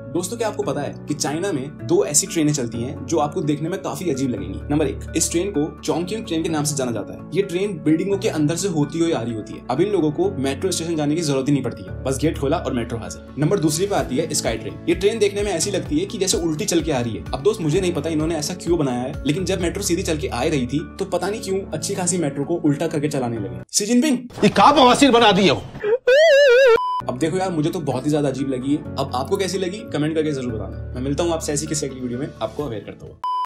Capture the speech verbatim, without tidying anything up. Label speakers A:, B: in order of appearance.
A: दोस्तों क्या आपको पता है कि चाइना में दो ऐसी ट्रेनें चलती हैं जो आपको देखने में काफी अजीब लगेंगी। नंबर एक, इस ट्रेन को चोंगकिंग ट्रेन के नाम से जाना जाता है। ये ट्रेन बिल्डिंगों के अंदर से होती हुई आ रही होती है। अब इन लोगों को मेट्रो स्टेशन जाने की जरूरत ही नहीं पड़ती है, बस गेट खोला और मेट्रो हाजिर। नंबर दूसरी पे आती है स्काई ट्रेन। ये ट्रेन देखने में ऐसी लगती है कि जैसे उल्टी चल के आ रही है। अब दोस्त मुझे नहीं पता इन्होंने ऐसा क्यों बनाया है, लेकिन जब मेट्रो सीधी चल के आ रही थी तो पता नहीं क्यों अच्छी खासी मेट्रो को उल्टा करके चलाने लगे। शी जिनपिंग
B: ये का बवासीर बना दिया हो।
A: अब देखो यार, मुझे तो बहुत ही ज्यादा अजीब लगी है। अब आपको कैसी लगी कमेंट करके जरूर बताना। मैं मिलता हूँ आपसे ऐसी किसी अगली वीडियो में आपको अवेयर करता हूँ।